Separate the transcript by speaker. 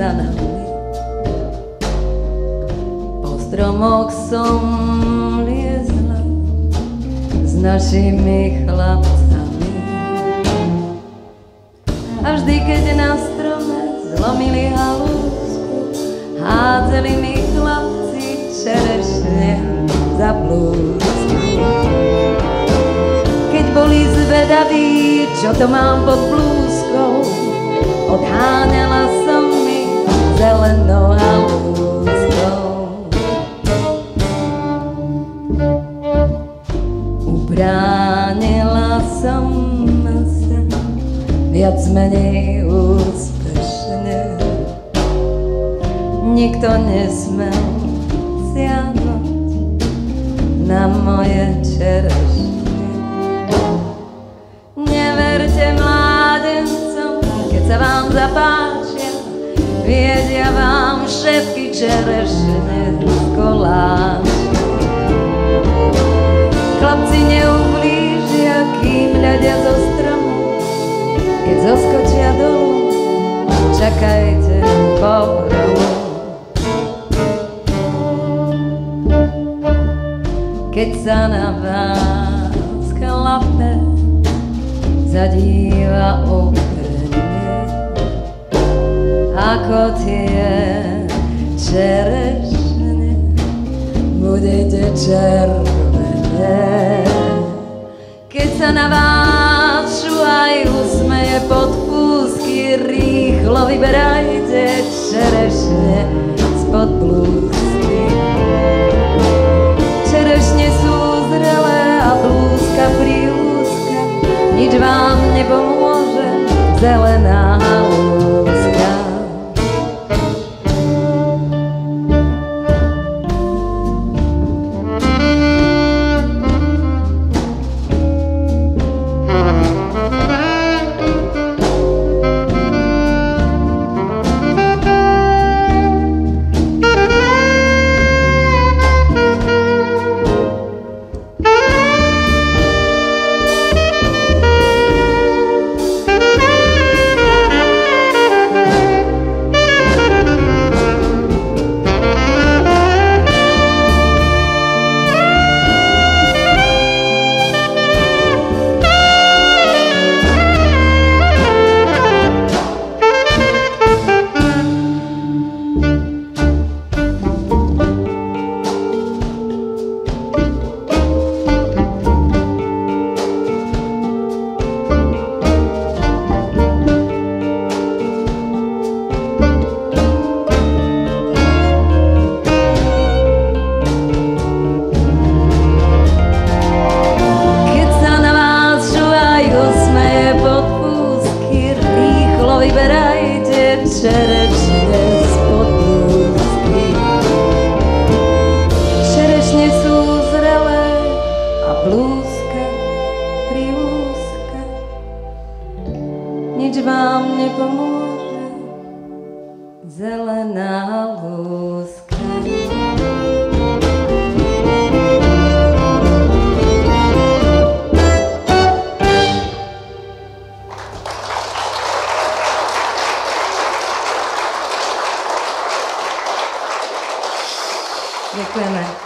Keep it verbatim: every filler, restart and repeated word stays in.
Speaker 1: za nami. Po stromoch som liezla s našimi chlapcami. A vždy, keď na strome zlomili halúsku, hádzeli mi chlapci čerešne za blúzku. Keď boli zvedaví, čo to mám pod blúzkou, odháňala som mi zelenou halúskou. Ubránila som sa viac menej úspešne. Nikto nesmel siahnuť na moje čerešne. Neverte mládencom, keď sa vám zapáčia, viedia vám všetky čerešne z koláča. Chlapci neublížia, kým hľadia zo stromu, keď zoskočia dolu, čakajte pohromu. Keď sa na vás chlape zadíva okrenie, ako tie čerešne budete červené. Keď sa na vás šuhaj usmeje pod púsky, rýchlo vyberajte čerešne spod blúzky. Čerešne sú zrelé a blúzka priúzka, nič vám nepomôže, zelená halúska. Vyberajte čerešne spod blúzky. Čerešne sú zrelé a blúzka priúzka, nič vám nepomôže, zelená lúska. Ďakujeme.